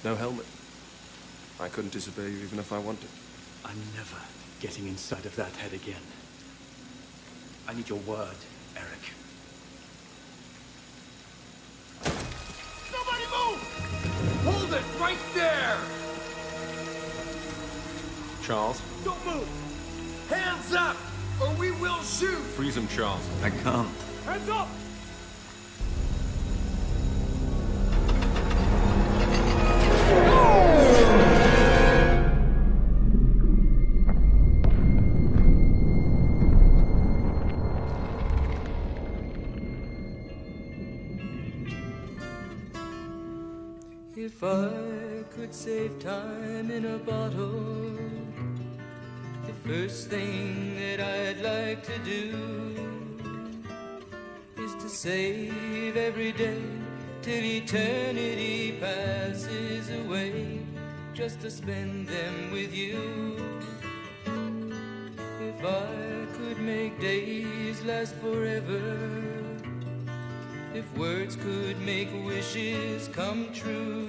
No helmet. I couldn't disobey you even if I wanted. I'm never getting inside of that head again. I need your word, Eric. Nobody move! Hold it right there! Charles? Don't move! Hands up, or we will shoot! Freeze him, Charles. I can't. Hands up! If I could save time in a bottle, the first thing that I'd like to do is to save every day till eternity passes away, just to spend them with you. If I could make days last forever, if words could make wishes come true,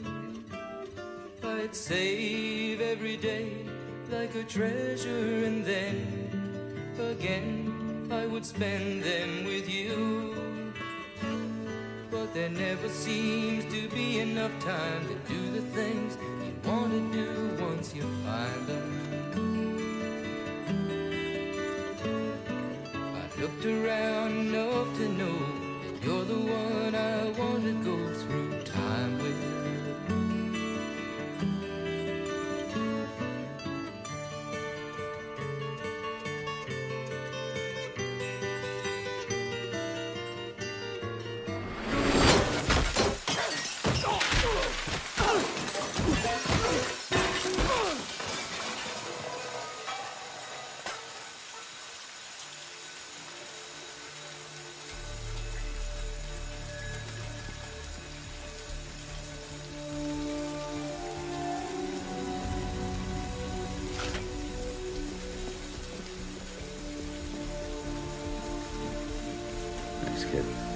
I'd save every day like a treasure, and then again I would spend them with you. But there never seems to be enough time to do the things you want to do once you find them. I've looked around enough to know you're the one I want to go through time with. Thanks, kid.